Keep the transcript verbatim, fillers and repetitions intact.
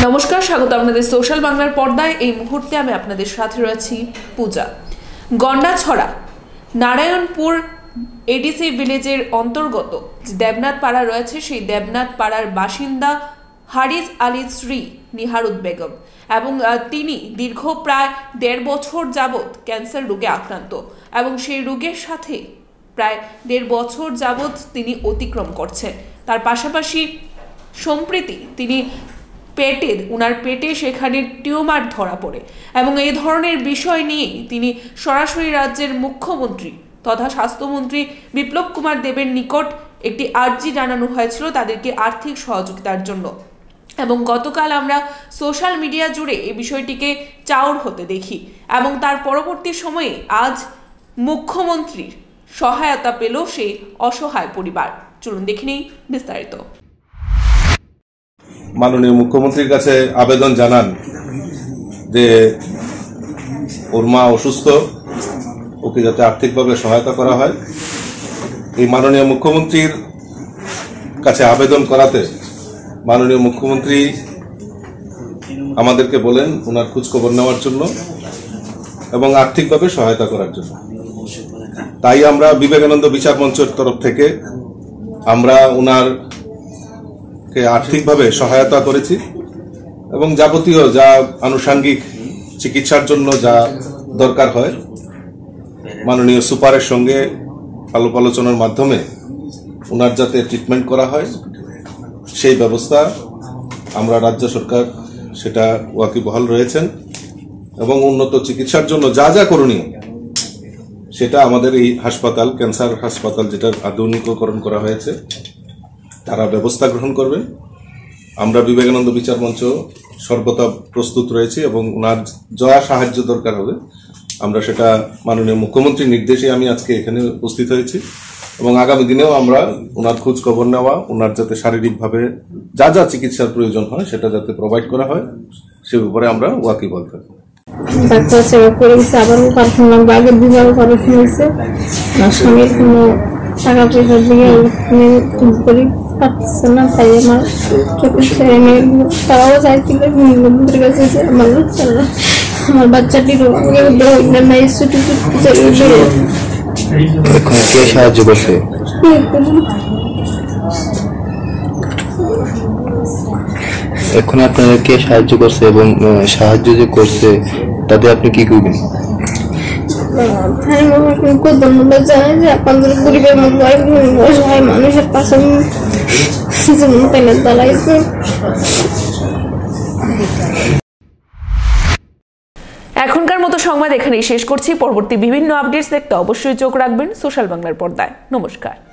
নমস্কার, স্বাগত আপনাদের সোশ্যাল বাংলার পর্দায়। এই মুহূর্তে আমি আপনাদের সাথে রয়েছি পূজা। গন্ডাছড়া নারায়ণপুর এডিসি ভিলেজের অন্তর্গত যে দেবনাথ পাড়া রয়েছে, সেই দেবনাথ পাড়ার বাসিন্দা হারিস আলী শ্রী নিহারুদ বেগম এবং তিনি দীর্ঘ প্রায় দেড় বছর যাবৎ ক্যান্সার রোগে আক্রান্ত এবং সেই রোগের সাথে প্রায় দেড় বছর যাবৎ তিনি অতিক্রম করছেন। তার পাশাপাশি সম্প্রতি তিনি পেটের উনার পেটে সেখানে টিউমার ধরা পড়ে এবং এই ধরনের বিষয় নিয়ে তিনি সরাসরি রাজ্যের মুখ্যমন্ত্রী তথা স্বাস্থ্যমন্ত্রী বিপ্লব কুমার দেবের নিকট একটি আর্জি জানানো হয়েছিল তাদেরকে আর্থিক সহযোগিতার জন্য। এবং গতকাল আমরা সোশ্যাল মিডিয়া জুড়ে এই বিষয়টিকে চাউর হতে দেখি এবং তার পরবর্তী সময়ে আজ মুখ্যমন্ত্রীর সহায়তা পেল সেই অসহায় পরিবার। চলুন দেখে নেই বিস্তারিত। মাননীয় মুখ্যমন্ত্রীর কাছে আবেদন জানান যে ওর মা অসুস্থ, ওকে যাতে আর্থিকভাবে সহায়তা করা হয়। এই মাননীয় মুখ্যমন্ত্রীর কাছে আবেদন করাতে মাননীয় মুখ্যমন্ত্রী আমাদেরকে বলেন ওনার খোঁজখবর নেওয়ার জন্য এবং আর্থিকভাবে সহায়তা করার জন্য। তাই আমরা বিবেকানন্দ বিচার মঞ্চের তরফ থেকে আমরা ওনার আর্থিকভাবে সহায়তা করেছি এবং যাবতীয় যা আনুষঙ্গিক চিকিৎসার জন্য যা দরকার হয় মাননীয় সুপারের সঙ্গে আলাপ আলোচনার মাধ্যমে ওনার যাতে ট্রিটমেন্ট করা হয় সেই ব্যবস্থা আমরা রাজ্য সরকার সেটা ওয়াকিবহাল রয়েছেন এবং উন্নত চিকিৎসার জন্য যা যা করণীয় সেটা আমাদের এই হাসপাতাল ক্যান্সার হাসপাতাল যেটা আধুনিকীকরণ করা হয়েছে তারা ব্যবস্থা গ্রহণ করবেন। আমরা বিবেকানন্দ বিচার মঞ্চ সর্বদা প্রস্তুত রয়েছি এবং ওনার যা সাহায্য দরকার হবে আমরা সেটা মাননীয় মুখ্যমন্ত্রীর নির্দেশে আমি আজকে এখানে উপস্থিত হয়েছি এবং আগামী দিনেও আমরা ওনার খোঁজ খবর নেওয়া, ওনার যাতে শারীরিকভাবে যা যা চিকিৎসার প্রয়োজন হয় সেটা যাতে প্রোভাইড করা হয় সে ব্যাপারে আমরা ওয়াকিবহাল থাকি। ডাক্তার সেবা করে গেছে, আবারও কারখানা আগের দুবার অপারেশন হয়েছে। আমার স্বামীর কোনো টাকা পয়সার দিকে করি পাচ্ছে না, তাই আমার চোখের সামনে তারাও চাইছিল মুখ্যমন্ত্রীর কাছে আমার আমার বাচ্চাটিরও নাই ছুটি কে সাহায্য করছে? এখন আপনারা কে সাহায্য করছে এবং সাহায্য যে করছে তাতে আপনি কি করবেন? ধন্যবাদ জানাই যে আপনাদের গরিবের মধ্যে অসহায় মানুষের পাশে দাঁড়াইছে। এখনকার মতো সংবাদ এখানেই শেষ করছি। পরবর্তী বিভিন্ন আপডেটস দেখতে অবশ্যই চোখ রাখবেন সোশ্যাল বাংলার পর্দায়। নমস্কার।